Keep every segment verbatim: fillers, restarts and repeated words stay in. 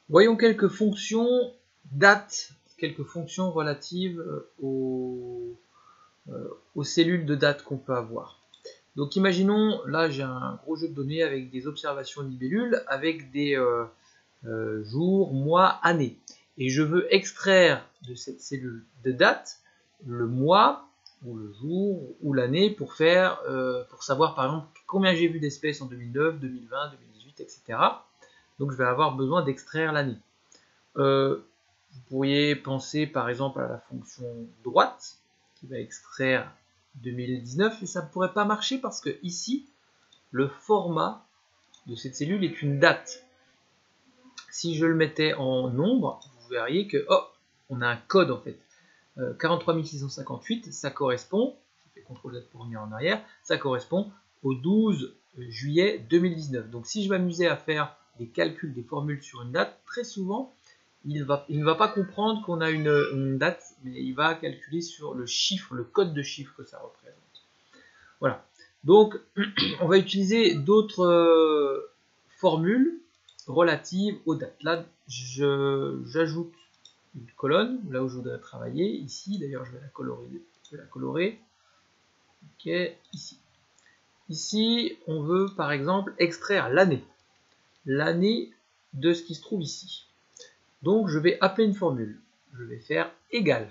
Voyons quelques fonctions date, quelques fonctions relatives aux, euh, aux cellules de date qu'on peut avoir. Donc imaginons, là j'ai un gros jeu de données avec des observations de libellules, avec des euh, euh, jours, mois, années. Et je veux extraire de cette cellule de date le mois, ou le jour, ou l'année, pour faire, euh, pour savoir par exemple combien j'ai vu d'espèces en deux mille neuf, deux mille vingt, deux mille dix-huit, et cetera. Donc je vais avoir besoin d'extraire l'année. Euh, vous pourriez penser par exemple à la fonction droite, qui va extraire deux mille dix-neuf, et ça ne pourrait pas marcher parce que ici, le format de cette cellule est une date. Si je le mettais en nombre, vous verriez que, oh, on a un code en fait. Euh, quarante-trois mille six cent cinquante-huit, ça correspond, je fais contrôle Z pour revenir en arrière, ça correspond au douze juillet deux mille dix-neuf. Donc si je m'amusais à faire des calculs, des formules sur une date, très souvent, il, va, il ne va pas comprendre qu'on a une, une date, mais il va calculer sur le chiffre, le code de chiffre que ça représente. Voilà. Donc, on va utiliser d'autres euh, formules relatives aux dates. Là, j'ajoute une colonne, là où je voudrais travailler, ici, d'ailleurs je vais la colorer, je vais la colorer. Ok, ici. Ici, on veut par exemple extraire l'année. L'année de ce qui se trouve ici. Donc je vais appeler une formule. Je vais faire égal.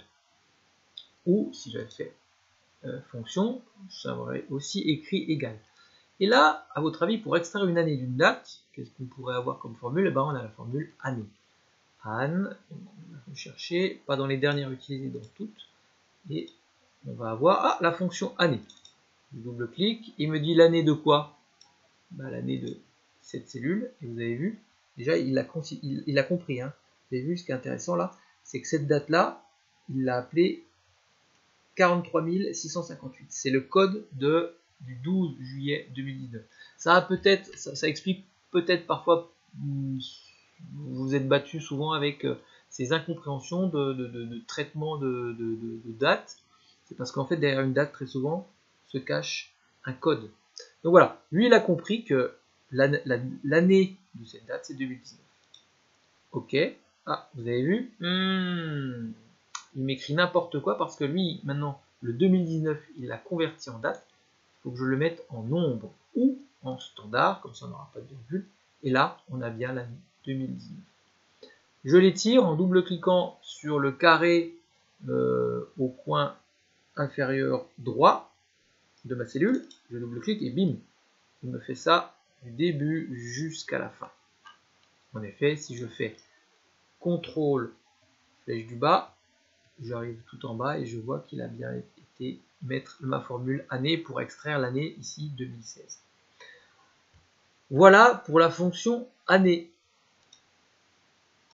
Ou si j'avais fait euh, fonction, ça aurait aussi écrit égal. Et là, à votre avis, pour extraire une année d'une date, qu'est-ce qu'on pourrait avoir comme formule? Eh ben, on a la formule année. Anne, on va chercher, pas dans les dernières utilisées, dans toutes. Et on va avoir ah, la fonction année. Je double-clique, il me dit l'année de quoi? Ben, l'année de cette cellule, et vous avez vu, déjà il a, il, il a compris. Hein. Vous avez vu, ce qui est intéressant là, c'est que cette date-là, il l'a appelée quarante-trois mille six cent cinquante-huit. C'est le code de, du douze juillet deux mille dix-neuf. Ça, peut-être, ça, ça explique peut-être parfois, vous vous êtes battu souvent avec ces incompréhensions de, de, de, de traitement de, de, de, de date. C'est parce qu'en fait, derrière une date, très souvent, se cache un code. Donc voilà, lui, il a compris que l'année de cette date, c'est deux mille dix-neuf. Ok. Ah, vous avez vu hmm. Il m'écrit n'importe quoi parce que lui, maintenant, le deux mille dix-neuf, il l'a converti en date. Il faut que je le mette en nombre ou en standard, comme ça on n'aura pas de virgule. Et là, on a bien l'année deux mille dix-neuf. Je l'étire en double-cliquant sur le carré euh, au coin inférieur droit de ma cellule. Je double-clique et bim, il me fait ça du début jusqu'à la fin. En effet, si je fais contrôle flèche du bas, j'arrive tout en bas et je vois qu'il a bien été mettre ma formule année pour extraire l'année ici deux mille seize. Voilà pour la fonction année.